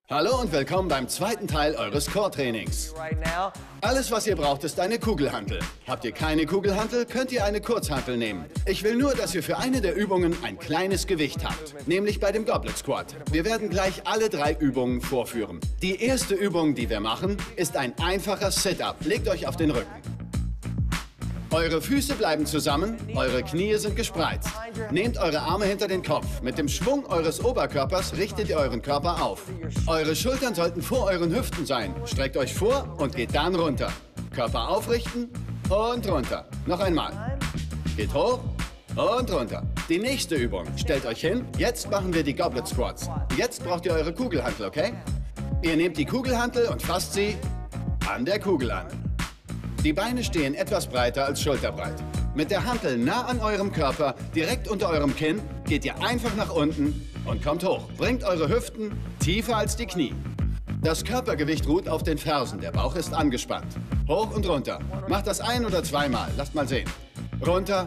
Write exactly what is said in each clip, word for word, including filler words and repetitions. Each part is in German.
Hallo und willkommen beim zweiten Teil eures Core-Trainings. Alles, was ihr braucht, ist eine Kugelhantel. Habt ihr keine Kugelhantel, könnt ihr eine Kurzhantel nehmen. Ich will nur, dass ihr für eine der Übungen ein kleines Gewicht habt, nämlich bei dem Goblet Squat. Wir werden gleich alle drei Übungen vorführen. Die erste Übung, die wir machen, ist ein einfacher Sit-Up. Legt euch auf den Rücken. Eure Füße bleiben zusammen, eure Knie sind gespreizt. Nehmt eure Arme hinter den Kopf. Mit dem Schwung eures Oberkörpers richtet ihr euren Körper auf. Eure Schultern sollten vor euren Hüften sein. Streckt euch vor und geht dann runter. Körper aufrichten und runter. Noch einmal. Geht hoch und runter. Die nächste Übung. Stellt euch hin. Jetzt machen wir die Goblet Squats. Jetzt braucht ihr eure Kugelhantel, okay? Ihr nehmt die Kugelhantel und fasst sie an der Kugel an. Die Beine stehen etwas breiter als schulterbreit. Mit der Hantel nah an eurem Körper, direkt unter eurem Kinn, geht ihr einfach nach unten und kommt hoch. Bringt eure Hüften tiefer als die Knie. Das Körpergewicht ruht auf den Fersen, der Bauch ist angespannt. Hoch und runter. Macht das ein- oder zweimal, lasst mal sehen. Runter,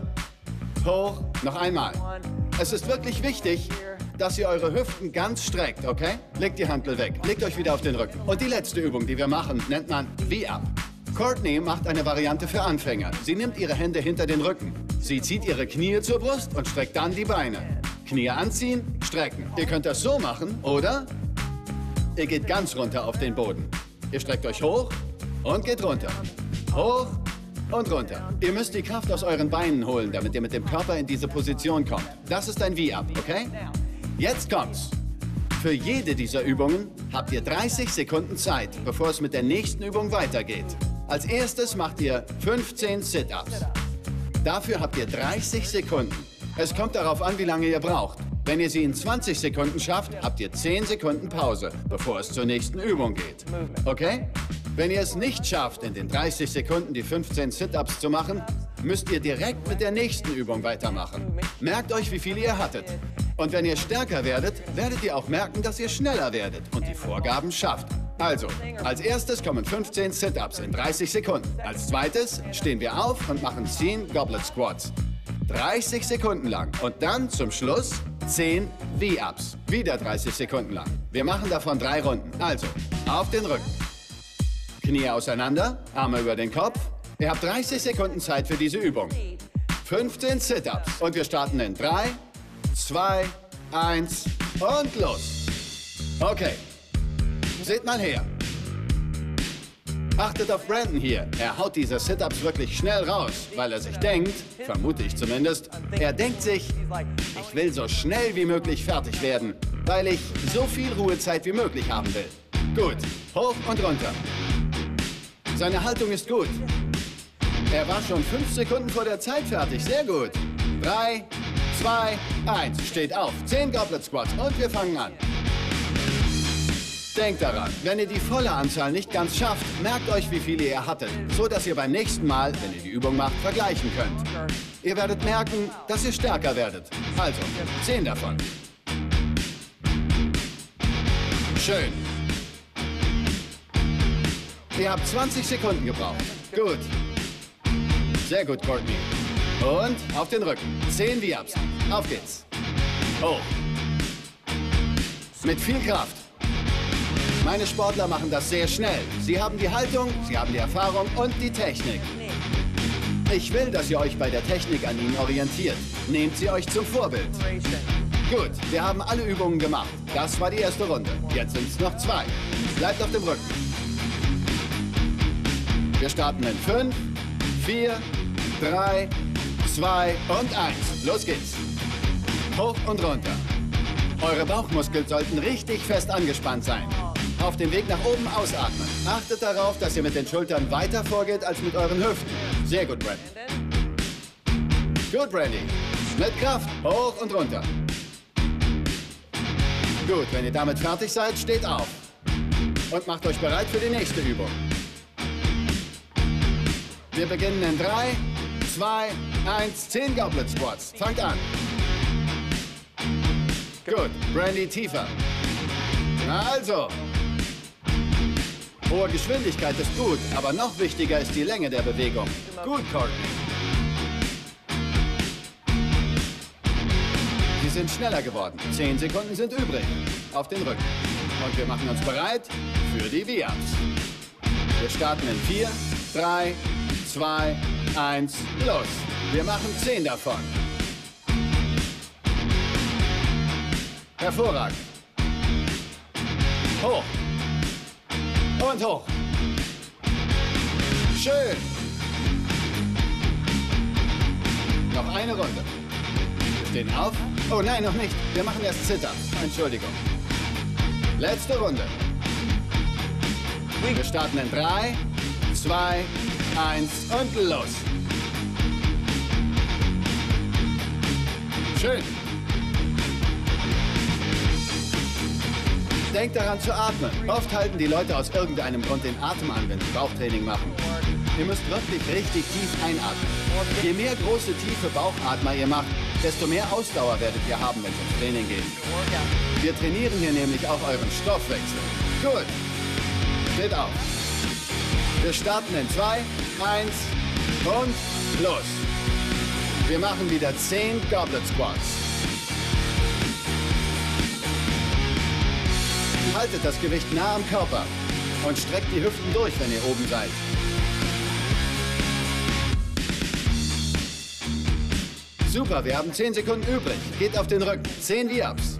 hoch, noch einmal. Es ist wirklich wichtig, dass ihr eure Hüften ganz streckt, okay? Legt die Hantel weg, legt euch wieder auf den Rücken. Und die letzte Übung, die wir machen, nennt man V-Up. Courtney macht eine Variante für Anfänger. Sie nimmt ihre Hände hinter den Rücken. Sie zieht ihre Knie zur Brust und streckt dann die Beine. Knie anziehen, strecken. Ihr könnt das so machen, oder? Ihr geht ganz runter auf den Boden. Ihr streckt euch hoch und geht runter. Hoch und runter. Ihr müsst die Kraft aus euren Beinen holen, damit ihr mit dem Körper in diese Position kommt. Das ist ein V-Up, okay? Jetzt kommt's. Für jede dieser Übungen habt ihr dreißig Sekunden Zeit, bevor es mit der nächsten Übung weitergeht. Als erstes macht ihr fünfzehn Sit-Ups. Dafür habt ihr dreißig Sekunden. Es kommt darauf an, wie lange ihr braucht. Wenn ihr sie in zwanzig Sekunden schafft, habt ihr zehn Sekunden Pause, bevor es zur nächsten Übung geht. Okay? Wenn ihr es nicht schafft, in den dreißig Sekunden die fünfzehn Sit-Ups zu machen, müsst ihr direkt mit der nächsten Übung weitermachen. Merkt euch, wie viele ihr hattet. Und wenn ihr stärker werdet, werdet ihr auch merken, dass ihr schneller werdet und die Vorgaben schafft. Also, als erstes kommen fünfzehn Sit-Ups in dreißig Sekunden. Als zweites stehen wir auf und machen zehn Goblet Squats. dreißig Sekunden lang. Und dann zum Schluss zehn V-Ups. Wieder dreißig Sekunden lang. Wir machen davon drei Runden. Also, auf den Rücken. Knie auseinander, Arme über den Kopf. Ihr habt dreißig Sekunden Zeit für diese Übung. fünfzehn Sit-Ups. Und wir starten in drei, zwei, eins und los. Okay. Seht mal her. Achtet auf Brandon hier. Er haut diese Sit-Ups wirklich schnell raus, weil er sich denkt, vermute ich zumindest, er denkt sich, ich will so schnell wie möglich fertig werden, weil ich so viel Ruhezeit wie möglich haben will. Gut, hoch und runter. Seine Haltung ist gut. Er war schon fünf Sekunden vor der Zeit fertig. Sehr gut. Drei, zwei, eins. Steht auf. Zehn Goblet Squats und wir fangen an. Denkt daran, wenn ihr die volle Anzahl nicht ganz schafft, merkt euch, wie viele ihr hattet, so dass ihr beim nächsten Mal, wenn ihr die Übung macht, vergleichen könnt. Ihr werdet merken, dass ihr stärker werdet. Also, zehn davon. Schön. Ihr habt zwanzig Sekunden gebraucht. Gut. Sehr gut, Courtney. Und auf den Rücken. zehn V-Ups. Auf geht's. Hoch. Mit viel Kraft. Meine Sportler machen das sehr schnell. Sie haben die Haltung, sie haben die Erfahrung und die Technik. Ich will, dass ihr euch bei der Technik an ihnen orientiert. Nehmt sie euch zum Vorbild. Gut, wir haben alle Übungen gemacht. Das war die erste Runde. Jetzt sind es noch zwei. Bleibt auf dem Rücken. Wir starten in fünf, vier, drei, zwei und eins. Los geht's. Hoch und runter. Eure Bauchmuskeln sollten richtig fest angespannt sein. Auf dem Weg nach oben ausatmen. Achtet darauf, dass ihr mit den Schultern weiter vorgeht als mit euren Hüften. Sehr gut, Brandy. Gut, Brandy. Mit Kraft. Hoch und runter. Gut, wenn ihr damit fertig seid, steht auf. Und macht euch bereit für die nächste Übung. Wir beginnen in drei, zwei, eins, zehn Goblet Squats. Fangt an. Gut, Brandy tiefer. Also. Hohe Geschwindigkeit ist gut, aber noch wichtiger ist die Länge der Bewegung. Gut, Courtney. Sie sind schneller geworden. Zehn Sekunden sind übrig. Auf den Rücken. Und wir machen uns bereit für die V-Ups. Wir starten in vier, drei, zwei, eins, los. Wir machen zehn davon. Hervorragend. Hoch. Und hoch. Schön. Noch eine Runde. Wir stehen auf. Oh nein, noch nicht. Wir machen erst Sit-Ups. Entschuldigung. Letzte Runde. Wir starten in drei, zwei, eins und los. Schön. Denkt daran zu atmen. Oft halten die Leute aus irgendeinem Grund den Atem an, wenn sie Bauchtraining machen. Ihr müsst wirklich richtig tief einatmen. Je mehr große, tiefe Bauchatmer ihr macht, desto mehr Ausdauer werdet ihr haben, wenn es ums Training geht. Wir trainieren hier nämlich auch euren Stoffwechsel. Gut. Steht auf. Wir starten in zwei, eins und los. Wir machen wieder zehn Goblet Squats. Haltet das Gewicht nah am Körper und streckt die Hüften durch, wenn ihr oben seid. Super, wir haben zehn Sekunden übrig. Geht auf den Rücken. zehn V-Ups.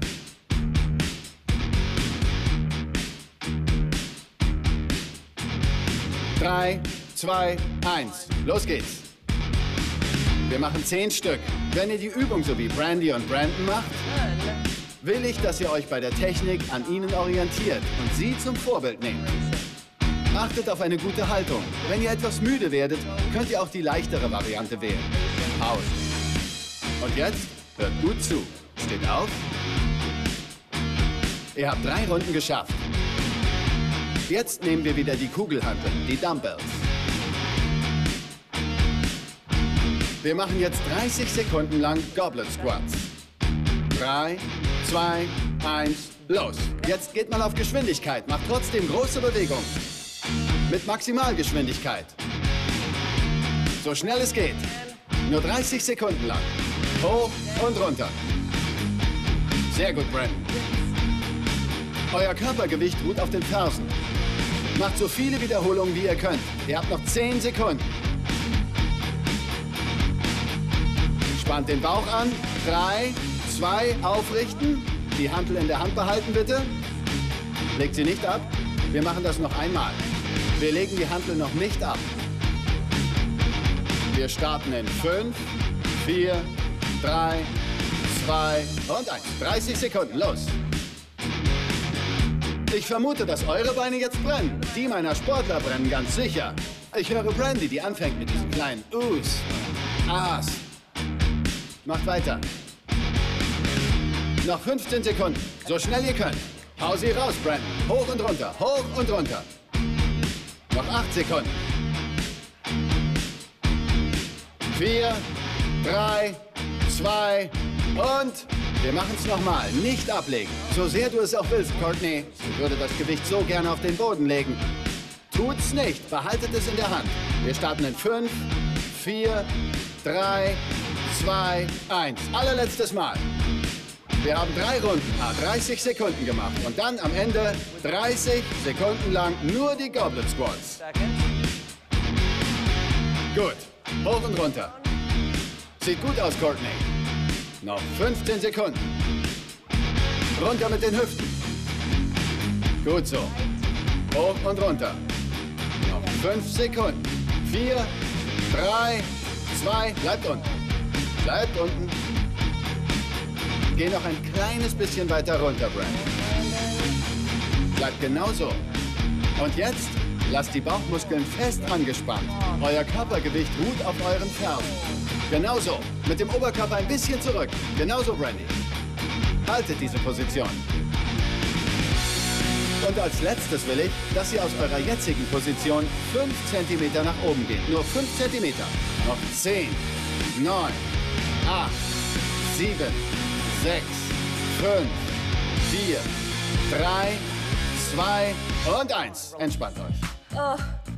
drei, zwei, eins. Los geht's. Wir machen zehn Stück. Wenn ihr die Übung so wie Brandy und Brandon macht, will ich, dass ihr euch bei der Technik an ihnen orientiert und sie zum Vorbild nehmt. Achtet auf eine gute Haltung. Wenn ihr etwas müde werdet, könnt ihr auch die leichtere Variante wählen. Pause. Und jetzt hört gut zu. Steht auf. Ihr habt drei Runden geschafft. Jetzt nehmen wir wieder die Kugelhanteln, die Dumbbells. Wir machen jetzt dreißig Sekunden lang Goblet Squats. drei, zwei, eins, los. Jetzt geht mal auf Geschwindigkeit. Macht trotzdem große Bewegung. Mit Maximalgeschwindigkeit. So schnell es geht. Nur dreißig Sekunden lang. Hoch und runter. Sehr gut, Brandon. Euer Körpergewicht ruht auf den Fersen. Macht so viele Wiederholungen, wie ihr könnt. Ihr habt noch zehn Sekunden. Spannt den Bauch an. Drei, zwei, aufrichten. Die Hantel in der Hand behalten, bitte. Legt sie nicht ab. Wir machen das noch einmal. Wir legen die Hantel noch nicht ab. Wir starten in fünf, vier, drei, zwei und eins. dreißig Sekunden, los. Ich vermute, dass eure Beine jetzt brennen. Die meiner Sportler brennen ganz sicher. Ich höre Brandy, die anfängt mit diesem kleinen Us. As. Macht weiter. Noch fünfzehn Sekunden. So schnell ihr könnt. Hau sie raus, Brandon. Hoch und runter, hoch und runter. Noch acht Sekunden. Vier, drei, zwei und wir machen es nochmal. Nicht ablegen. So sehr du es auch willst, Courtney. Ich würde das Gewicht so gerne auf den Boden legen. Tut's nicht. Behaltet es in der Hand. Wir starten in fünf, vier, drei, zwei, eins. Allerletztes Mal. Wir haben drei Runden, ah, dreißig Sekunden gemacht. Und dann am Ende dreißig Sekunden lang nur die Goblet Squats. Gut. Hoch und runter. Sieht gut aus, Courtney. Noch fünfzehn Sekunden. Runter mit den Hüften. Gut so. Hoch und runter. Noch fünf Sekunden. Vier, drei, zwei. Bleibt unten. Bleibt unten. Geh noch ein kleines bisschen weiter runter, Brandon. Bleibt genauso. Und jetzt lasst die Bauchmuskeln fest angespannt. Euer Körpergewicht ruht auf euren Fersen. Genauso. Mit dem Oberkörper ein bisschen zurück. Genauso, Brandy. Haltet diese Position. Und als letztes will ich, dass ihr aus eurer jetzigen Position fünf Zentimeter nach oben geht. Nur fünf Zentimeter. Noch zehn, neun, acht, sieben, sechs, fünf, vier, drei, zwei und eins. Entspannt euch. Oh.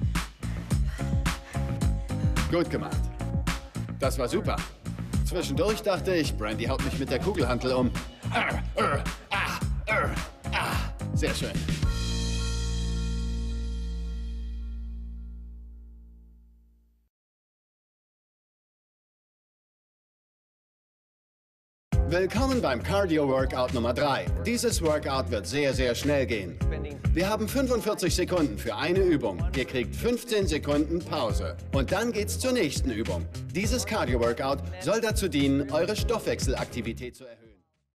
Gut gemacht. Das war super. Zwischendurch dachte ich, Brandy haut mich mit der Kugelhantel um. Sehr schön. Willkommen beim Cardio-Workout Nummer drei. Dieses Workout wird sehr, sehr schnell gehen. Wir haben fünfundvierzig Sekunden für eine Übung. Ihr kriegt fünfzehn Sekunden Pause. Und dann geht's zur nächsten Übung. Dieses Cardio-Workout soll dazu dienen, eure Stoffwechselaktivität zu erhöhen.